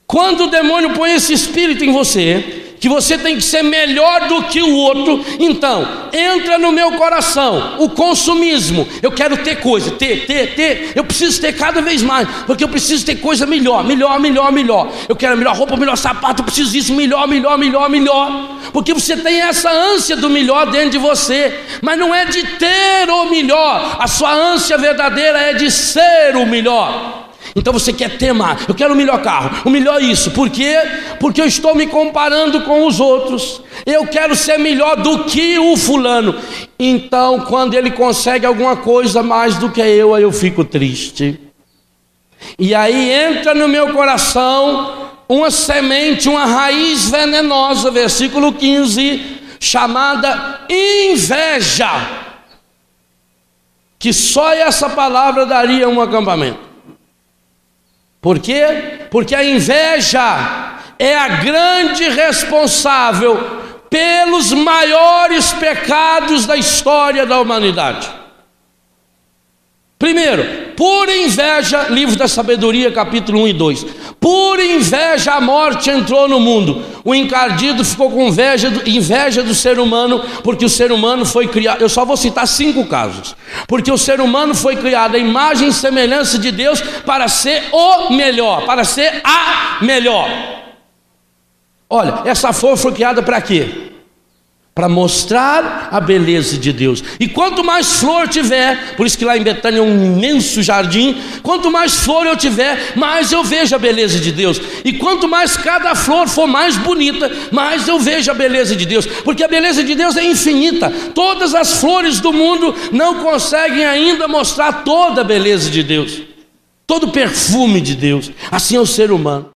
Quando o demônio põe esse espírito em você, que você tem que ser melhor do que o outro, então entra no meu coração o consumismo. Eu quero ter coisa, ter, eu preciso ter cada vez mais, porque eu preciso ter coisa melhor. Eu quero melhor roupa, melhor sapato, eu preciso disso, melhor, porque você tem essa ânsia do melhor dentro de você, mas não é de ter o melhor, a sua ânsia verdadeira é de ser o melhor. Então você quer ter mais, eu quero o melhor carro, o melhor isso, por quê? Porque eu estou me comparando com os outros, eu quero ser melhor do que o fulano. Então quando ele consegue alguma coisa mais do que eu, aí eu fico triste. E aí entra no meu coração uma semente, uma raiz venenosa, versículo 15, chamada inveja, que só essa palavra daria um acampamento. Por quê? Porque a inveja é a grande responsável pelos maiores pecados da história da humanidade. Primeiro, por inveja, livro da sabedoria, capítulo 1 e 2. Por inveja a morte entrou no mundo. O encardido ficou com inveja do ser humano, porque o ser humano foi criado. Eu só vou citar 5 casos. Porque o ser humano foi criado à imagem e semelhança de Deus para ser o melhor, para ser a melhor. Olha, essa flor foi criada para quê? Para mostrar a beleza de Deus. E quanto mais flor tiver, por isso que lá em Betânia é um imenso jardim, quanto mais flor eu tiver, mais eu vejo a beleza de Deus. E quanto mais cada flor for mais bonita, mais eu vejo a beleza de Deus, porque a beleza de Deus é infinita. Todas as flores do mundo não conseguem ainda mostrar toda a beleza de Deus, todo o perfume de Deus. Assim é o ser humano.